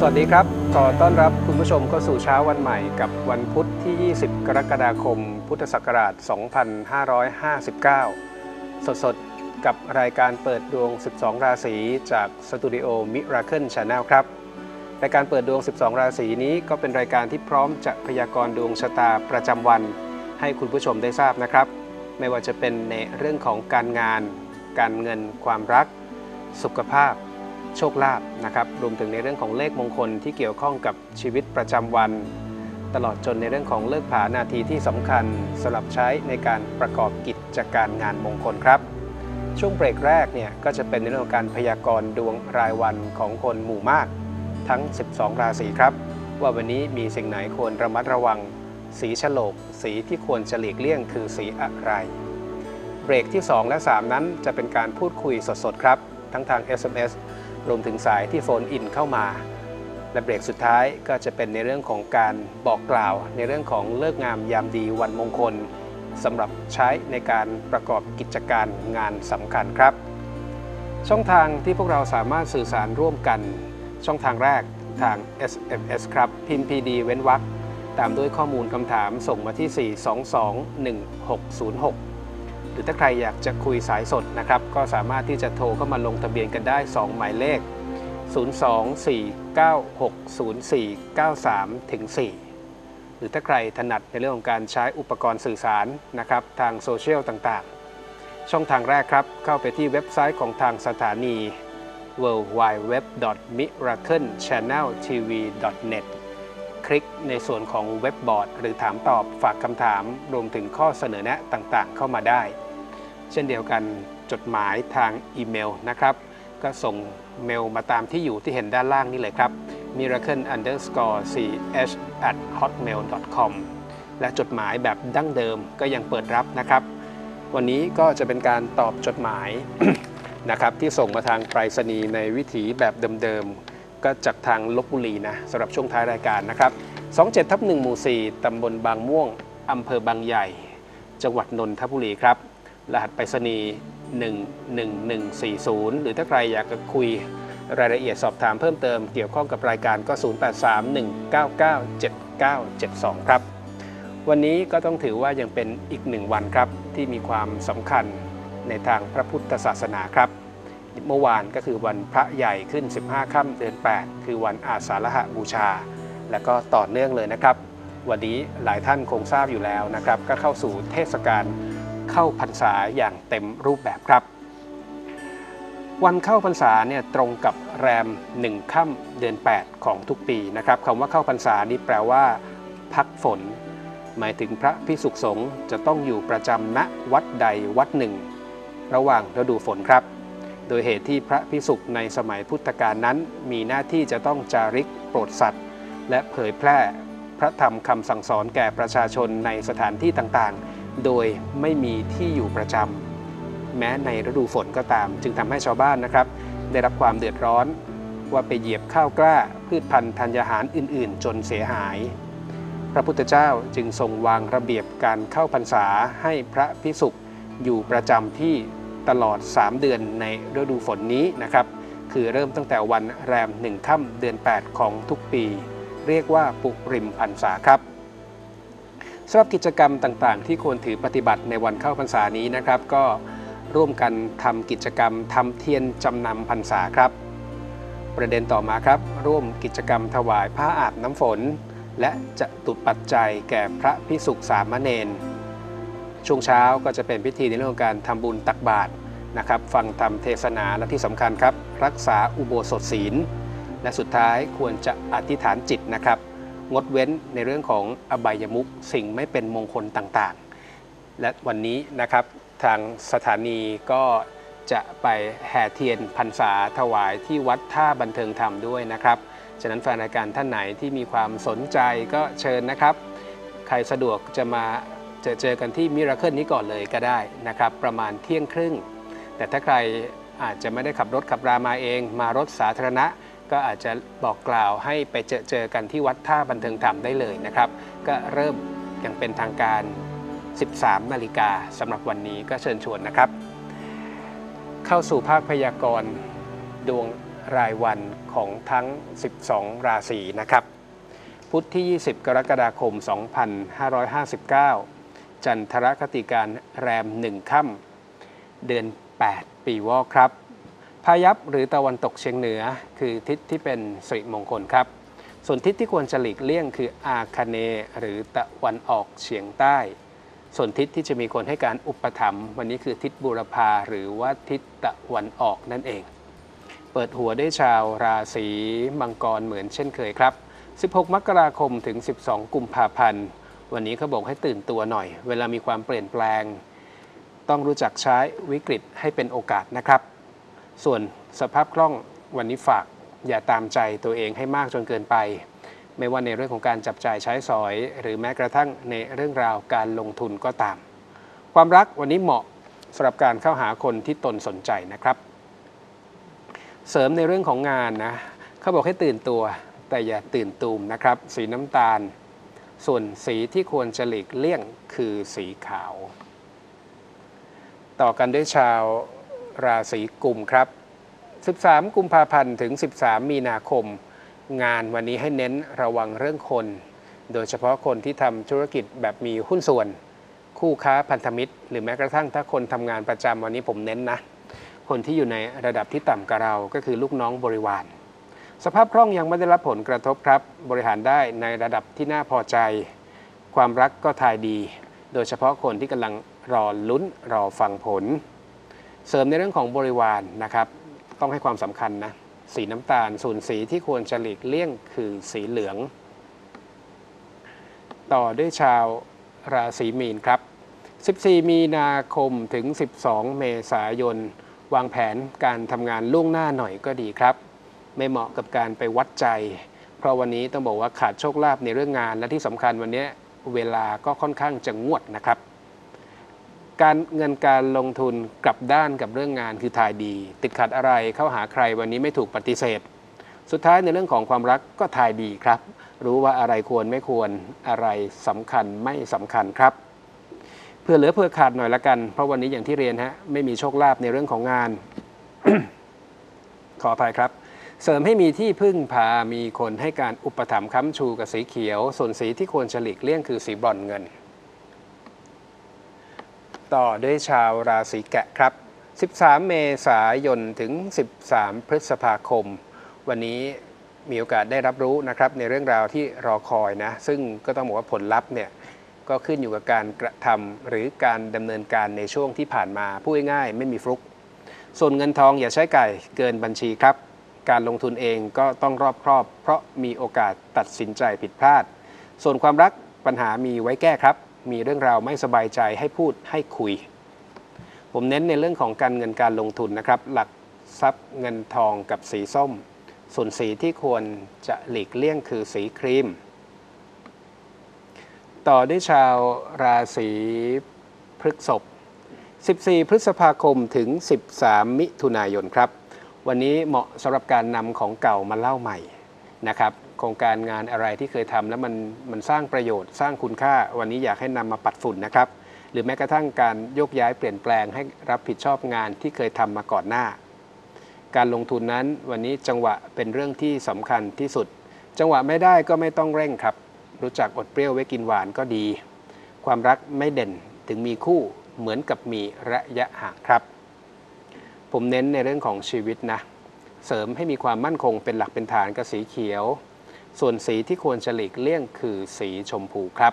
วัสดีครับขอต้อนรับคุณผู้ชมเข้าสู่เช้าวันใหม่กับวันพุธที่ 20 กรกฎาคม พุทธศักราช 2559 สดๆ กับรายการเปิดดวง 12 ราศีจากสตูดิโอ Miracle Channel ครับรายการเปิดดวง 12 ราศีนี้ก็เป็นรายการที่พร้อมจะพยากรณ์ดวงชะตาประจำวันให้คุณผู้ชมได้ทราบนะครับไม่ว่าจะเป็นในเรื่องของการงานการเงินความรักสุขภาพโชคลาภนะครับรวมถึงในเรื่องของเลขมงคลที่เกี่ยวข้องกับชีวิตประจำวันตลอดจนในเรื่องของเลิกผานาทีที่สำคัญสำหรับใช้ในการประกอบกิจการงานมงคลครับช่วงเบรกแรกเนี่ยก็จะเป็นในเรื่องของการพยากรณ์ดวงรายวันของคนหมู่มากทั้ง 12 ราศีครับว่าวันนี้มีสิ่งไหนควรระมัดระวังสีฉลกสีที่ควรจะหลีกเลี่ยงคือสีอะไรเบรกที่ 2 และ 3 นั้นจะเป็นการพูดคุยสดๆครับทั้งทาง SMSรวมถึงสายที่โฟนอินเข้ามาและเบรกสุดท้ายก็จะเป็นในเรื่องของการบอกกล่าวในเรื่องของเลิกงามยามดีวันมงคลสำหรับใช้ในการประกอบกิจการงานสำคัญครับช่องทางที่พวกเราสามารถสื่อสารร่วมกันช่องทางแรกทาง SMS ครับพิมพ์ PD เว้นวรรคตามด้วยข้อมูลคำถามส่งมาที่ 4221606หรือถ้าใครอยากจะคุยสายสดนะครับก็สามารถที่จะโทรเข้ามาลงทะเบียนกันได้2หมายเลข024960493ถึง4หรือถ้าใครถนัดในเรื่องของการใช้อุปกรณ์สื่อสารนะครับทางโซเชียลต่างๆช่องทางแรกครับเข้าไปที่เว็บไซต์ของทางสถานี www.miraclechanneltv.net คลิกในส่วนของเว็บบอร์ดหรือถามตอบฝากคำถามรวมถึงข้อเสนอแนะต่างๆเข้ามาได้เช่นเดียวกันจดหมายทางอีเมลนะครับก็ส่งเมลมาตามที่อยู่ที่เห็นด้านล่างนี้เลยครับ miracle_ch@hotmail.com และจดหมายแบบดั้งเดิมก็ยังเปิดรับนะครับวันนี้ก็จะเป็นการตอบจดหมาย นะครับที่ส่งมาทางไปรษณีย์ในวิถีแบบเดิมๆก็จากทางลพบุรีนะสำหรับช่วงท้ายรายการนะครับ27/1 หมู่ 4 ตำบลบางม่วงอำเภอบางใหญ่จังหวัดนนทบุรีครับรหัสไปรษณีย์11140หรือถ้าใครอยากจะคุยรายละเอียดสอบถามเพิ่มเติมเกี่ยวข้องกับรายการก็0831997972ครับวันนี้ก็ต้องถือว่ายังเป็นอีก1วันครับที่มีความสำคัญในทางพระพุทธศาสนาครับเมื่อวานก็คือวันพระใหญ่ขึ้น15ค่ำเดือน8คือวันอาสาฬหบูชาและก็ต่อเนื่องเลยนะครับวันนี้หลายท่านคงทราบอยู่แล้วนะครับก็เข้าสู่เทศกาลเข้าพรรษาอย่างเต็มรูปแบบครับวันเข้าพรรษาเนี่ยตรงกับแรม1ค่ำเดือน8ของทุกปีนะครับคำว่าเข้าพรรษานี้แปลว่าพักฝนหมายถึงพระภิกษุสงฆ์จะต้องอยู่ประจำณวัดใดวัดหนึ่งระหว่างฤดูฝนครับโดยเหตุที่พระภิกษุในสมัยพุทธกาลนั้นมีหน้าที่จะต้องจาริกโปรดสัตว์และเผยแพร่พระธรรมคำสั่งสอนแก่ประชาชนในสถานที่ต่างๆโดยไม่มีที่อยู่ประจำแม้ในฤดูฝนก็ตามจึงทำให้ชาวบ้านนะครับได้รับความเดือดร้อนว่าไปเหยียบข้าวกล้าพืชพันธุ์ธัญญาหารอื่นๆจนเสียหายพระพุทธเจ้าจึงทรงวางระเบียบการเข้าพรรษาให้พระภิกษุอยู่ประจำที่ตลอด3เดือนในฤดูฝนนี้นะครับคือเริ่มตั้งแต่วันแรม1ค่ำเดือน8ของทุกปีเรียกว่าปุริมพรรษาครับสำหรับกิจกรรมต่างๆที่ควรถือปฏิบัติในวันเข้าพรรษานี้นะครับก็ร่วมกันทำกิจกรรมทำเทียนจำนำพรรษาครับประเด็นต่อมาครับร่วมกิจกรรมถวายผ้าอาบน้ำฝนและจตุปัจจัยแก่พระภิกษุสามเณรช่วงเช้าก็จะเป็นพิธีในเรื่องของการทำบุญตักบาตรนะครับฟังธรรมเทศนาและที่สำคัญครับรักษาอุโบสถศีลและสุดท้ายควรจะอธิษฐานจิตนะครับงดเว้นในเรื่องของอบายมุขสิ่งไม่เป็นมงคลต่างๆและวันนี้นะครับทางสถานีก็จะไปแห่เทียนพรรษาถวายที่วัดท่าบันเทิงธรรมด้วยนะครับฉะนั้นแฟนรายการท่านไหนที่มีความสนใจก็เชิญนะครับใครสะดวกจะมาเจอกันที่มิราเคิลนี้ก่อนเลยก็ได้นะครับประมาณเที่ยงครึ่งแต่ถ้าใครอาจจะไม่ได้ขับรถขับรามาเองมารถสาธารณะก็อาจจะบอกกล่าวให้ไปเจอกันที่วัดท่าบันเทิงธรรมได้เลยนะครับก็เริ่มอย่างเป็นทางการ 13 นาฬิกาสำหรับวันนี้ก็เชิญชวนนะครับเข้าสู่ภาคพยากรณ์ดวงรายวันของทั้ง 12 ราศีนะครับพุธที่ 20 กรกฎาคม 2559 จันทรคติการแรม 1 ค่ำเดือน 8 ปีวอกครับพายัพหรือตะวันตกเฉียงเหนือคือทิศที่เป็นสิริมงคลครับส่วนทิศที่ควรจะหลีกเลี่ยงคืออาคเนย์หรือตะวันออกเฉียงใต้ส่วนทิศที่จะมีคนให้การอุปถัมภ์วันนี้คือทิศบูรพาหรือว่าทิศตะวันออกนั่นเองเปิดหัวด้วยชาวราศีมังกรเหมือนเช่นเคยครับ16 มกราคมถึง 12 กุมภาพันธ์วันนี้เขาบอกให้ตื่นตัวหน่อยเวลามีความเปลี่ยนแปลงต้องรู้จักใช้วิกฤตให้เป็นโอกาสนะครับส่วนสภาพคล่องวันนี้ฝากอย่าตามใจตัวเองให้มากจนเกินไปไม่ว่าในเรื่องของการจับจ่ายใช้สอยหรือแม้กระทั่งในเรื่องราวการลงทุนก็ตามความรักวันนี้เหมาะสำหรับการเข้าหาคนที่ตนสนใจนะครับเสริมในเรื่องของงานนะเขาบอกให้ตื่นตัวแต่อย่าตื่นตูมนะครับสีน้ำตาลส่วนสีที่ควรจะหลีกเลี่ยงคือสีขาวต่อกันด้วยชาวราศีกุมครับ13 กุมภาพันธ์ถึง 13 มีนาคมงานวันนี้ให้เน้นระวังเรื่องคนโดยเฉพาะคนที่ทำธุรกิจแบบมีหุ้นส่วนคู่ค้าพันธมิตรหรือแม้กระทั่งถ้าคนทำงานประจำวันนี้ผมเน้นนะคนที่อยู่ในระดับที่ต่ำกว่าเราก็คือลูกน้องบริวารสภาพคล่องยังไม่ได้รับผลกระทบครับบริหารได้ในระดับที่น่าพอใจความรักก็ทายดีโดยเฉพาะคนที่กำลังรอลุ้นรอฟังผลเสริมในเรื่องของบริวารนะครับต้องให้ความสำคัญนะสีน้ำตาลส่วนสีที่ควรจะหลีกเลี่ยงคือสีเหลืองต่อด้วยชาวราศีมีนครับ14 มีนาคมถึง 12 เมษายนวางแผนการทำงานล่วงหน้าหน่อยก็ดีครับไม่เหมาะกับการไปวัดใจเพราะวันนี้ต้องบอกว่าขาดโชคลาภในเรื่องงานและที่สำคัญวันนี้เวลาก็ค่อนข้างจะงวดนะครับการเงินการลงทุนกลับด้านกับเรื่องงานคือทายดีติดขัดอะไรเข้าหาใครวันนี้ไม่ถูกปฏิเสธสุดท้ายในเรื่องของความรักก็ทายดีครับรู้ว่าอะไรควรไม่ควรอะไรสำคัญไม่สำคัญครับเพื่อเหลือเพื่อขาดหน่อยละกันเพราะวันนี้อย่างที่เรียนฮะไม่มีโชคลาภในเรื่องของงาน ขออภัยครับเสริมให้มีที่พึ่งพามีคนให้การอุปถัมภ์ค้ำชูกับสีเขียวส่วนสีที่ควรจะหลีกเลี่ยงคือสีบรอนซ์เงินต่อด้วยชาวราศีแกะครับ13 เมษายนถึง 13 พฤษภาคมวันนี้มีโอกาสได้รับรู้นะครับในเรื่องราวที่รอคอยนะซึ่งก็ต้องบอกว่าผลลัพธ์เนี่ยก็ขึ้นอยู่กับการกระทำหรือการดำเนินการในช่วงที่ผ่านมาพูดง่ายๆไม่มีฟลุกส่วนเงินทองอย่าใช้ไก่เกินบัญชีครับการลงทุนเองก็ต้องรอบคอบเพราะมีโอกาสตัดสินใจผิดพลาดส่วนความรักปัญหามีไว้แก้ครับมีเรื่องราวไม่สบายใจให้พูดให้คุยผมเน้นในเรื่องของการเงินการลงทุนนะครับหลักทรัพย์เงินทองกับสีส้มส่วนสีที่ควรจะหลีกเลี่ยงคือสีครีมต่อด้วยชาวราศีพฤษภ14 พฤษภาคมถึง 13 มิถุนายนครับวันนี้เหมาะสำหรับการนำของเก่ามาเล่าใหม่นะครับโครงการงานอะไรที่เคยทำแล้วมันสร้างประโยชน์สร้างคุณค่าวันนี้อยากให้นำมาปัดฝุ่นนะครับหรือแม้กระทั่งการโยกย้ายเปลี่ยนแปลงให้รับผิดชอบงานที่เคยทำมาก่อนหน้าการลงทุนนั้นวันนี้จังหวะเป็นเรื่องที่สำคัญที่สุดจังหวะไม่ได้ก็ไม่ต้องเร่งครับรู้จักอดเปรี้ยวไว้กินหวานก็ดีความรักไม่เด่นถึงมีคู่เหมือนกับมีระยะห่างครับผมเน้นในเรื่องของชีวิตนะเสริมให้มีความมั่นคงเป็นหลักเป็นฐานกับสีเขียวส่วนสีที่ควรจะหลีกเลี่ยงคือสีชมพูครับ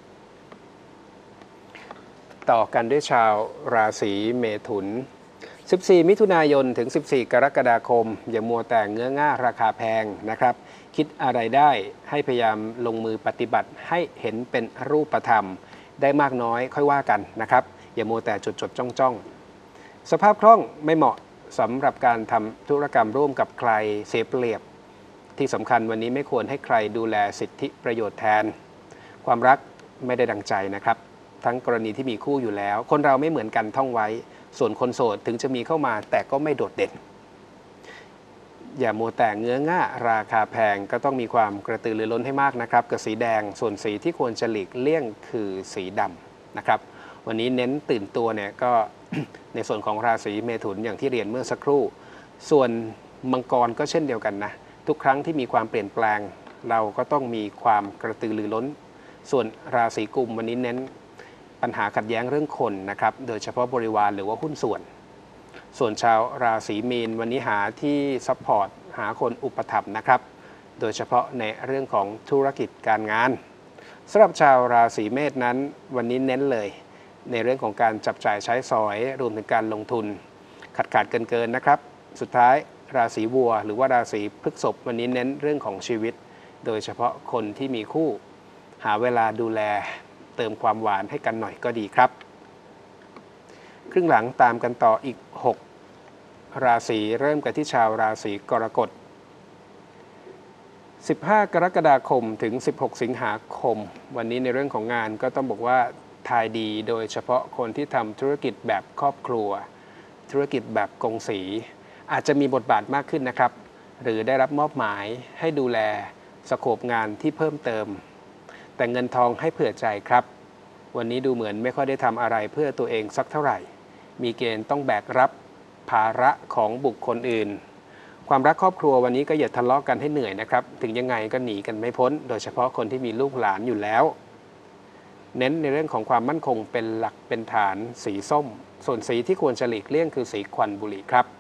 ต่อกันด้วยชาวราศีเมถุน14 มิถุนายนถึง 14 กรกฎาคมอย่ามัวแต่เงื้อง่าราคาแพงนะครับคิดอะไรได้ให้พยายามลงมือปฏิบัติให้เห็นเป็นรูปธรรมได้มากน้อยค่อยว่ากันนะครับอย่ามัวแต่จดจ้องสภาพคล่องไม่เหมาะสำหรับการทำธุรกรรมร่วมกับใครเสียเปรียบที่สำคัญวันนี้ไม่ควรให้ใครดูแลสิทธิประโยชน์แทนความรักไม่ได้ดังใจนะครับทั้งกรณีที่มีคู่อยู่แล้วคนเราไม่เหมือนกันท่องไว้ส่วนคนโสดถึงจะมีเข้ามาแต่ก็ไม่โดดเด่นอย่ามัวแต่เงื้อง่าราคาแพงก็ต้องมีความกระตือรือร้นให้มากนะครับกับสีแดงส่วนสีที่ควรจะหลีกเลี่ยงคือสีดำนะครับวันนี้เน้นตื่นตัวเนี่ยก็ ในส่วนของราศีเมถุนอย่างที่เรียนเมื่อสักครู่ส่วนมังกรก็เช่นเดียวกันนะทุกครั้งที่มีความเปลี่ยนแปลงเราก็ต้องมีความกระตือรือร้นส่วนราศีกุมวันนี้เน้นปัญหาขัดแย้งเรื่องคนนะครับโดยเฉพาะบริวารหรือว่าหุ้นส่วนชาวราศีมีนวันนี้หาที่ซัพพอร์ตหาคนอุปถัมภ์นะครับโดยเฉพาะในเรื่องของธุรกิจการงานสำหรับชาวราศีเมษนั้นวันนี้เน้นเลยในเรื่องของการจับจ่ายใช้สอยรวมถึงการลงทุนขาดเกินนะครับสุดท้ายราศีวัวหรือว่าราศีพฤษภวันนี้เน้นเรื่องของชีวิตโดยเฉพาะคนที่มีคู่หาเวลาดูแลเติมความหวานให้กันหน่อยก็ดีครับครึ่งหลังตามกันต่ออีก6ราศีเริ่มกันที่ชาวราศีกรกฎ15 กรกฎาคมถึง16 สิงหาคมวันนี้ในเรื่องของงานก็ต้องบอกว่าทายดีโดยเฉพาะคนที่ทำธุรกิจแบบครอบครัวธุรกิจแบบกงสีอาจจะมีบทบาทมากขึ้นนะครับหรือได้รับมอบหมายให้ดูแลสโคปงานที่เพิ่มเติมแต่เงินทองให้เผื่อใจครับวันนี้ดูเหมือนไม่ค่อยได้ทำอะไรเพื่อตัวเองสักเท่าไหร่มีเกณฑ์ต้องแบกรับภาระของบุคคลอื่นความรักครอบครัววันนี้ก็อย่าทะเลาะกันให้เหนื่อยนะครับถึงยังไงก็หนีกันไม่พ้นโดยเฉพาะคนที่มีลูกหลานอยู่แล้วเน้นในเรื่องของความมั่นคงเป็นหลักเป็นฐานสีส้มส่วนสีที่ควรจะหลีกเลี่ยงคือสีควันบุหรี่ครับ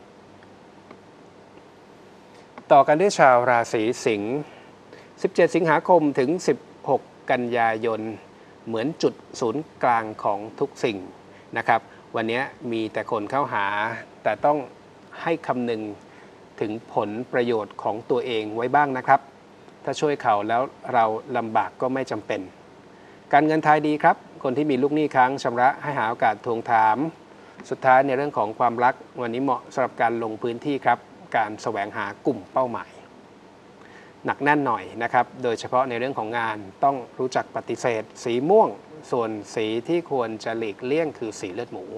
ต่อกันด้วยชาวราศีสิงห์17 สิงหาคมถึง16 กันยายนเหมือนจุดศูนย์กลางของทุกสิ่งนะครับวันนี้มีแต่คนเข้าหาแต่ต้องให้คำนึงถึงผลประโยชน์ของตัวเองไว้บ้างนะครับถ้าช่วยเขาแล้วเราลำบากก็ไม่จำเป็นการเงินทายดีครับคนที่มีลูกหนี้ค้างชำระให้หาโอกาสทวงถามสุดท้ายในเรื่องของความรักวันนี้เหมาะสำหรับการลงพื้นที่ครับการแสวงหากลุ่มเป้าหมายหนักแน่นหน่อยนะครับโดยเฉพาะในเรื่องของงานต้องรู้จักปฏิเสธสีม่วงส่วนสีที่ควรจะหลีกเลี่ยงคือสีเลือดหมู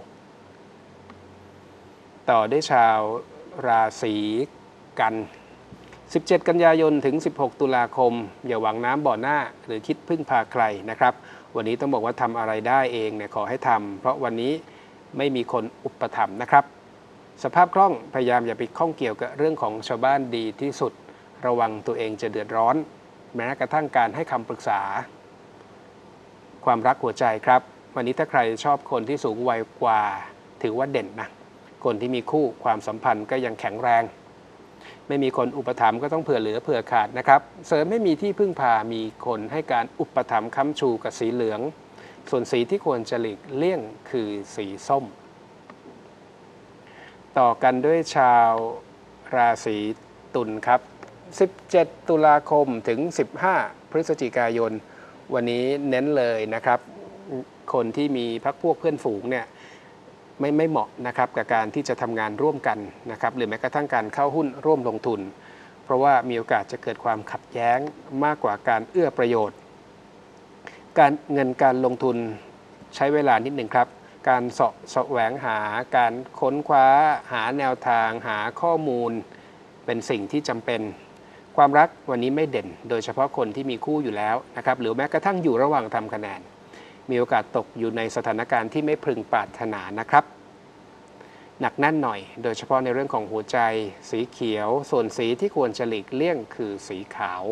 ต่อด้วยชาวราศีกัน17 กันยายนถึง16 ตุลาคมอย่าหวังน้ำบ่อหน้าหรือคิดพึ่งพาใครนะครับวันนี้ต้องบอกว่าทำอะไรได้เองเนี่ยขอให้ทำเพราะวันนี้ไม่มีคนอุปถัมภ์นะครับสภาพคล่องพยายามอย่าไปข้องเกี่ยวกับเรื่องของชาวบ้านดีที่สุดระวังตัวเองจะเดือดร้อนแม้กระทั่งการให้คำปรึกษาความรักหัวใจครับวันนี้ถ้าใครชอบคนที่สูงวัยกว่าถือว่าเด่นนะคนที่มีคู่ความสัมพันธ์ก็ยังแข็งแรงไม่มีคนอุปถัมภ์ก็ต้องเผื่อเหลือเผื่อขาดนะครับเสริมไม่มีที่พึ่งพามีคนให้การอุปถัมภ์ค้ำชูกับสีเหลืองส่วนสีที่ควรจะหลีกเลี่ยงคือสีส้มต่อกันด้วยชาวราศีตุลครับ17 ตุลาคมถึง15 พฤศจิกายนวันนี้เน้นเลยนะครับคนที่มีพรรคพวกเพื่อนฝูงเนี่ยไม่เหมาะนะครับกับการที่จะทำงานร่วมกันนะครับหรือแม้กระทั่งการเข้าหุ้นร่วมลงทุนเพราะว่ามีโอกาสจะเกิดความขัดแย้งมากกว่าการเอื้อประโยชน์การลงทุนใช้เวลานิดหนึ่งครับการแสวงหาการค้นคว้าหาแนวทางหาข้อมูลเป็นสิ่งที่จำเป็นความรักวันนี้ไม่เด่นโดยเฉพาะคนที่มีคู่อยู่แล้วนะครับหรือแม้กระทั่งอยู่ระหว่างทำคะแนนมีโอกาสตกอยู่ในสถานการณ์ที่ไม่พึงปรารถนานะครับหนักแน่นหน่อยโดยเฉพาะในเรื่องของหัวใจสีเขียวส่วนสีที่ควรจะหลีกเลี่ยงคือสีขาว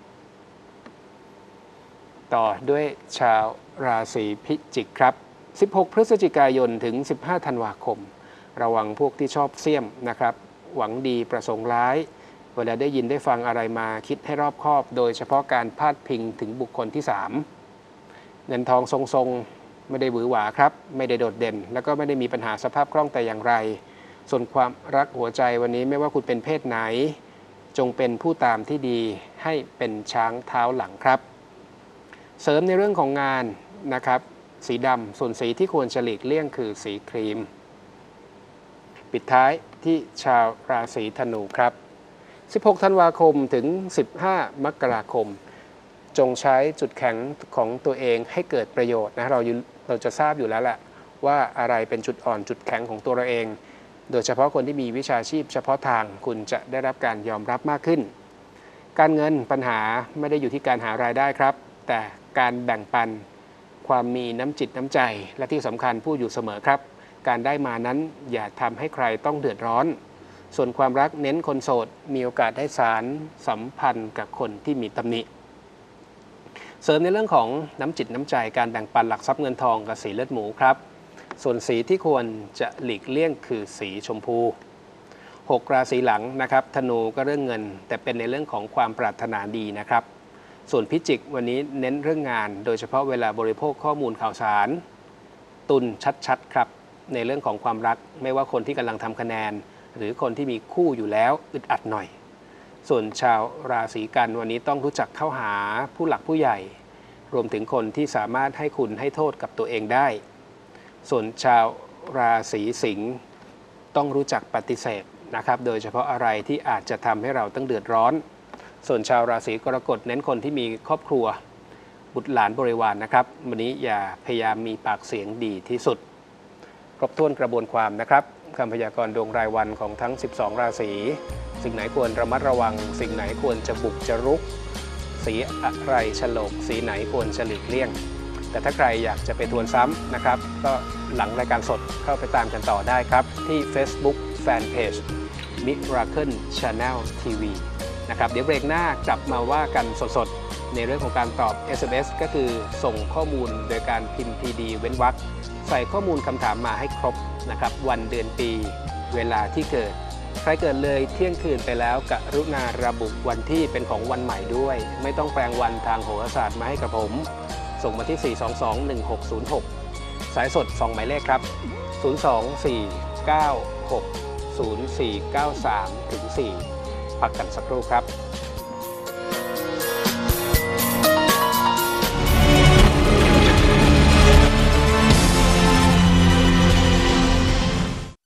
ต่อด้วยชาวราศีพิจิกครับ16 พฤศจิกายนถึง15 ธันวาคมระวังพวกที่ชอบเสี่ยมนะครับหวังดีประสงค์ร้ายเวลาได้ยินได้ฟังอะไรมาคิดให้รอบคอบโดยเฉพาะการพาดพิงถึงบุคคลที่3เงินทองทรงๆไม่ได้หวือหวาครับไม่ได้โดดเด่นแล้วก็ไม่ได้มีปัญหาสภาพคล่องแต่อย่างไรส่วนความรักหัวใจวันนี้ไม่ว่าคุณเป็นเพศไหนจงเป็นผู้ตามที่ดีให้เป็นช้างเท้าหลังครับเสริมในเรื่องของงานนะครับสีดำส่วนสีที่ควรจะหลีกเลี่ยงคือสีครีมปิดท้ายที่ชาวราศีธนูครับ16 ธันวาคมถึง15 มกราคมจงใช้จุดแข็งของตัวเองให้เกิดประโยชน์นะเราจะทราบอยู่แล้วแหละว่าอะไรเป็นจุดอ่อนจุดแข็งของตัวเราเองโดยเฉพาะคนที่มีวิชาชีพเฉพาะทางคุณจะได้รับการยอมรับมากขึ้นการเงินปัญหาไม่ได้อยู่ที่การหารายได้ครับแต่การแบ่งปันความมีน้ำจิตน้ำใจและที่สำคัญพูดอยู่เสมอครับการได้มานั้นอย่าทำให้ใครต้องเดือดร้อนส่วนความรักเน้นคนโสดมีโอกาสได้สารสัมพันธ์กับคนที่มีตำหนิเสริมในเรื่องของน้ำจิตน้ำใจการแบ่งปันหลักทรัพย์เงินทองกับสีเลือดหมูครับส่วนสีที่ควรจะหลีกเลี่ยงคือสีชมพู6 ราศีหลังนะครับธนูก็เรื่องเงินแต่เป็นในเรื่องของความปรารถนาดีนะครับส่วนพิจิกวันนี้เน้นเรื่องงานโดยเฉพาะเวลาบริโภคข้อมูลข่าวสารตุลชัดๆครับในเรื่องของความรักไม่ว่าคนที่กำลังทำคะแนนหรือคนที่มีคู่อยู่แล้วอึดอัดหน่อยส่วนชาวราศีกันวันนี้ต้องรู้จักเข้าหาผู้หลักผู้ใหญ่รวมถึงคนที่สามารถให้คุณให้โทษกับตัวเองได้ส่วนชาวราศีสิงห์ต้องรู้จักปฏิเสธนะครับโดยเฉพาะอะไรที่อาจจะทำให้เราต้องเดือดร้อนส่วนชาวราศีกรกฎเน้นคนที่มีครอบครัวบุตรหลานบริวารนะครับวันนี้อย่าพยายามมีปากเสียงดีที่สุดครบถ้วนกระบวนความนะครับคำพยากรณ์ดวงรายวันของทั้ง12 ราศีสิ่งไหนควรระมัดระวังสิ่งไหนควรจะบุกจะรุกสีอะไรฉลกสีไหนควรจะหลีกเลี่ยงแต่ถ้าใครอยากจะไปทวนซ้ำนะครับก็หลังรายการสดเข้าไปตามกันต่อได้ครับที่ Facebook Fanpage Miracle Channel TV นะครับเดี๋ยวเบรกหน้ากลับมาว่ากันสดๆในเรื่องของการตอบ SMS ก็คือส่งข้อมูลโดยการพิมพ์ PD เว้นวรรคใส่ข้อมูลคำถามมาให้ครบนะครับวันเดือนปีเวลาที่เกิดใครเกิดเลยเที่ยงคืนไปแล้วกรุณาระบุวันที่เป็นของวันใหม่ด้วยไม่ต้องแปลงวันทางโหราศาสตร์มาให้กับผมส่งมาที่ 422-1606 สายสด 2 หมายเลขครับ 024960493-4 พักกันสักครู่ครับ